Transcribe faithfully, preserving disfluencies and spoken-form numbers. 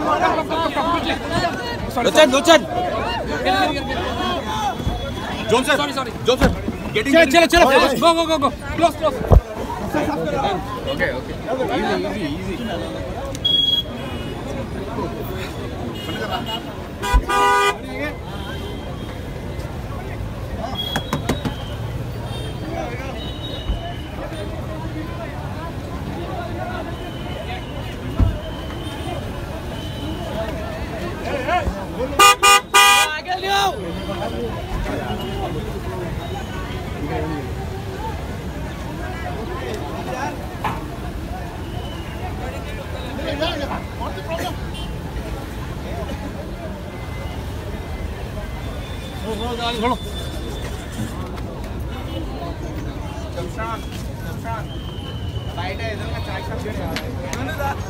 Lochan, Lochan. Johnson. Sorry, sorry. Johnson. Getting. Chalo, chalo, chalo. Go, go, go, go. Close, close. Okay, okay. Easy, easy, easy. బయట ఎదురుగా చాయ్ shop